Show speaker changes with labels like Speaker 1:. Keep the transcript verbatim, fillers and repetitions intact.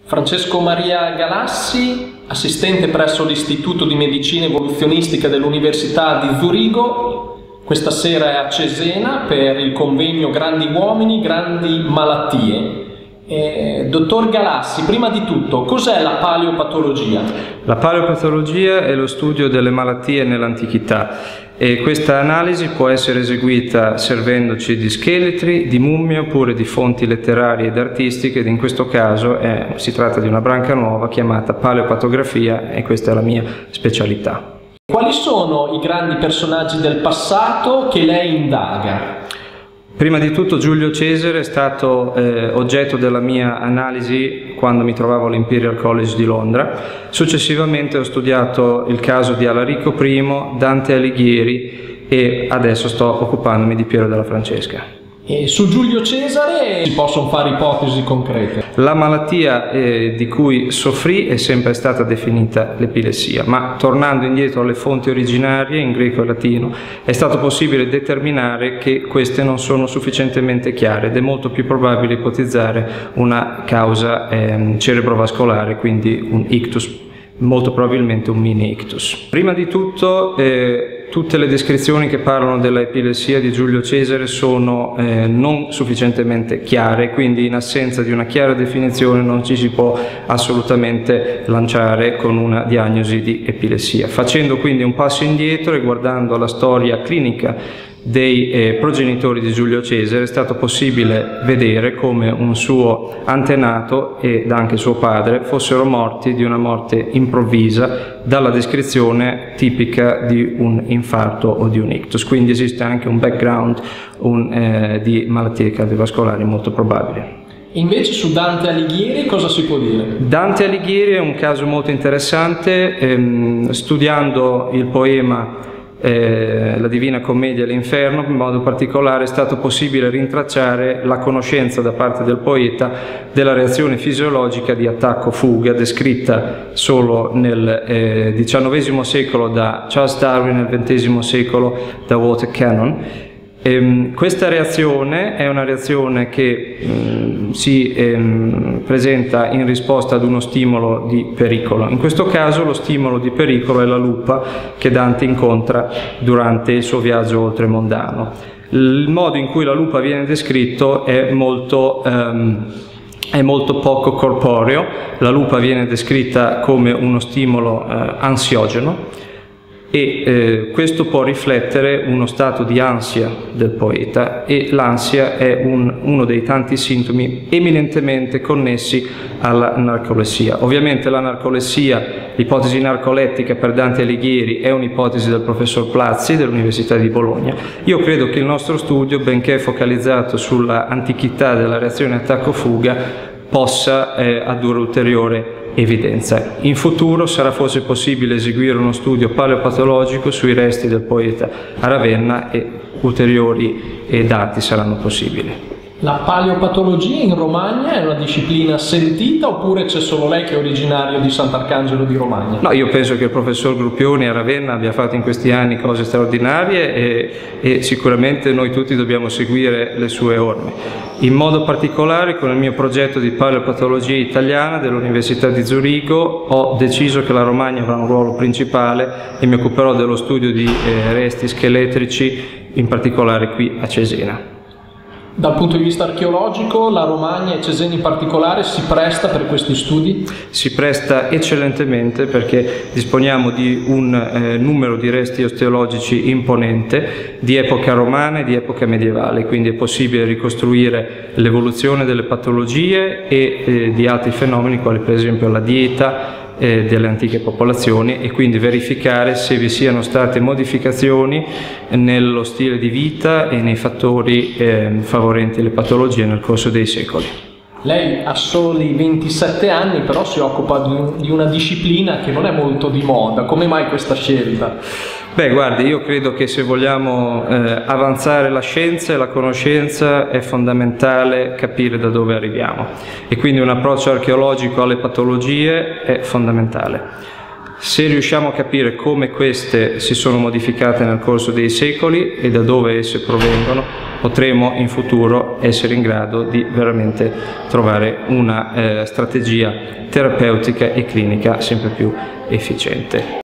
Speaker 1: Francesco Maria Galassi, assistente presso l'Istituto di Medicina Evoluzionistica dell'Università di Zurigo. Questa sera è a Cesena per il convegno Grandi Uomini, Grandi Malattie. Eh, dottor Galassi, prima di tutto, cos'è la paleopatologia?
Speaker 2: La paleopatologia è lo studio delle malattie nell'antichità e questa analisi può essere eseguita servendoci di scheletri, di mummie oppure di fonti letterarie ed artistiche, ed in questo caso è, si tratta di una branca nuova chiamata paleopatografia e questa è la mia specialità.
Speaker 1: Quali sono i grandi personaggi del passato che lei indaga?
Speaker 2: Prima di tutto Giulio Cesare è stato eh, oggetto della mia analisi quando mi trovavo all'Imperial College di Londra. Successivamente ho studiato il caso di Alarico primo, Dante Alighieri e adesso sto occupandomi di Piero della Francesca.
Speaker 1: E su Giulio Cesare si possono fare ipotesi concrete?
Speaker 2: La malattia eh, di cui soffrì è sempre stata definita l'epilessia, ma tornando indietro alle fonti originarie in greco e latino è stato possibile determinare che queste non sono sufficientemente chiare ed è molto più probabile ipotizzare una causa eh, cerebrovascolare, quindi un ictus, molto probabilmente un mini ictus. Prima di tutto eh, tutte le descrizioni che parlano dell'epilessia di Giulio Cesare sono eh, non sufficientemente chiare, quindi in assenza di una chiara definizione non ci si può assolutamente lanciare con una diagnosi di epilessia. Facendo quindi un passo indietro e guardando la storia clinica dei eh, progenitori di Giulio Cesare è stato possibile vedere come un suo antenato ed anche suo padre fossero morti di una morte improvvisa dalla descrizione tipica di un infarto o di un ictus, quindi esiste anche un background un, eh, di malattie cardiovascolari molto probabile.
Speaker 1: Invece su Dante Alighieri cosa si può dire?
Speaker 2: Dante Alighieri è un caso molto interessante, ehm, studiando il poema Eh, la Divina Commedia e l'Inferno, in modo particolare è stato possibile rintracciare la conoscenza da parte del poeta della reazione fisiologica di attacco-fuga descritta solo nel eh, diciannovesimo secolo da Charles Darwin e nel ventesimo secolo da Walter Cannon. Ehm, questa reazione è una reazione che ehm, si ehm, presenta in risposta ad uno stimolo di pericolo. In questo caso lo stimolo di pericolo è la lupa che Dante incontra durante il suo viaggio oltremondano. Il modo in cui la lupa viene descritto è molto ehm, è molto poco corporeo. La lupa viene descritta come uno stimolo eh, ansiogeno e eh, questo può riflettere uno stato di ansia del poeta, e l'ansia è un, uno dei tanti sintomi eminentemente connessi alla narcolessia. Ovviamente la narcolessia, l'ipotesi narcolettica per Dante Alighieri è un'ipotesi del professor Plazzi dell'Università di Bologna. Io credo che il nostro studio, benché focalizzato sulla antichità della reazione attacco-fuga, possa eh, addurre ulteriore evidenza. In futuro sarà forse possibile eseguire uno studio paleopatologico sui resti del poeta a Ravenna e ulteriori eh, dati saranno possibili.
Speaker 1: La paleopatologia in Romagna è una disciplina sentita oppure c'è solo lei che è originario di Sant'Arcangelo di Romagna?
Speaker 2: No, io penso che il professor Gruppioni a Ravenna abbia fatto in questi anni cose straordinarie e, e sicuramente noi tutti dobbiamo seguire le sue orme. In modo particolare con il mio progetto di paleopatologia italiana dell'Università di Zurigo ho deciso che la Romagna avrà un ruolo principale e mi occuperò dello studio di eh, resti scheletrici, in particolare qui a Cesena.
Speaker 1: Dal punto di vista archeologico, la Romagna e Cesena in particolare si presta per questi studi?
Speaker 2: Si presta eccellentemente perché disponiamo di un eh, numero di resti osteologici imponente di epoca romana e di epoca medievale, quindi è possibile ricostruire l'evoluzione delle patologie e eh, di altri fenomeni quali per esempio la dieta eh, delle antiche popolazioni, e quindi verificare se vi siano state modificazioni nello stile di vita e nei fattori eh, favorenti le patologie nel corso dei secoli.
Speaker 1: Lei ha soli ventisette anni, però si occupa di, di una disciplina che non è molto di moda. Come mai questa scelta?
Speaker 2: Beh, guardi, io credo che se vogliamo eh, avanzare la scienza e la conoscenza è fondamentale capire da dove arriviamo, e quindi un approccio archeologico alle patologie è fondamentale. Se riusciamo a capire come queste si sono modificate nel corso dei secoli e da dove esse provengono, potremo in futuro essere in grado di veramente trovare una eh, strategia terapeutica e clinica sempre più efficiente.